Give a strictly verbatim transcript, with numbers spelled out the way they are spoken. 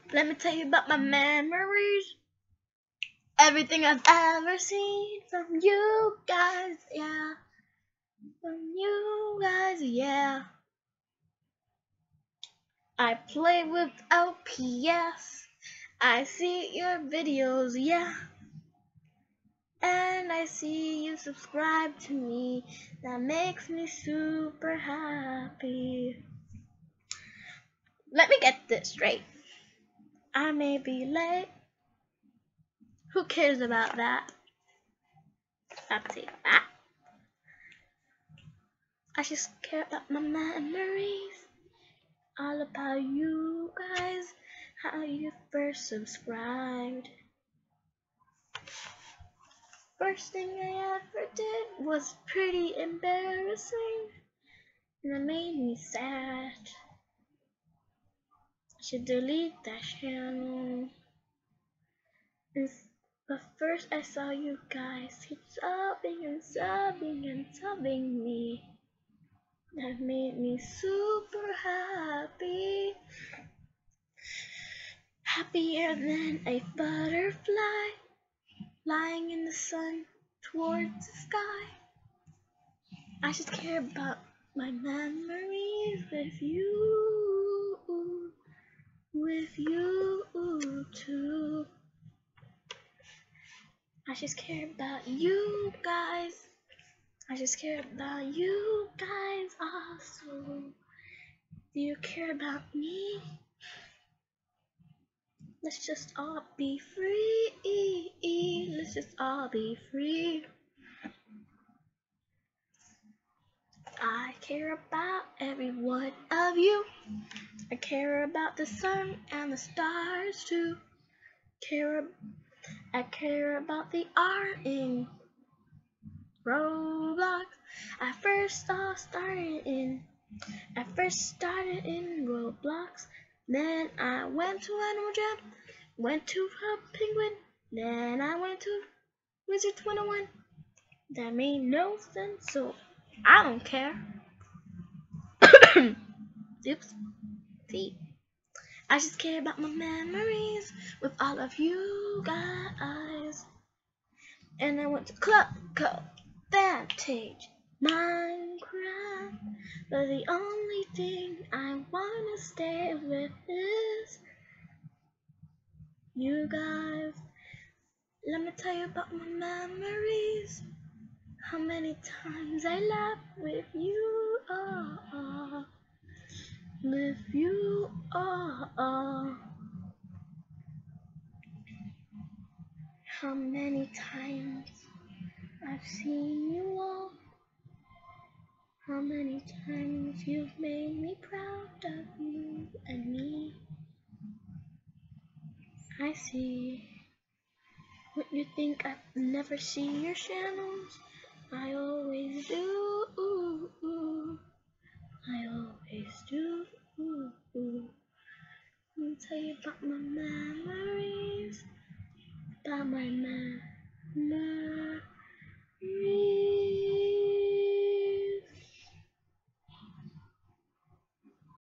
Let me tell you about my memories. Everything I've ever seen from you guys, yeah. From you guys, yeah. I play with L P S. I see your videos, yeah. And I see you subscribe to me. That makes me super happy. Let me get this straight. I may be late. Who cares about that? I'll take that. I just care about my memories. All about you guys. How you first subscribed. First thing I ever did was pretty embarrassing. And it made me sad. I should delete that channel. But first I saw you guys keep sobbing and sobbing and sobbing me. That made me super happy. Happier than a butterfly flying in the sun towards the sky. I just care about my memories with you, with you too. I just care about you guys. I just care about you guys also. Do you care about me? Let's just all be free. Let's just all be free. I care about every one of you. I care about the sun and the stars too. Care, I care about the art in Roblox. I first all started in. I first started in Roblox. Then I went to Animal Jam. Went to a Penguin. Then I went to Wizards one oh one. That made no sense, so I don't care. Oops. See? I just care about my memories with all of you guys. And I went to Club Co, Vantage, Minecraft. But the only thing I wanna stay with is you guys. Let me tell you about my memories. How many times I laughed with you, oh, oh. With you, oh, oh. How many times I've seen you all. How many times you've made me proud of you and me. I see what you think I never see your channels. I always do. Ooh, ooh. I always do. Ooh, ooh. Let me tell you about my memories. About my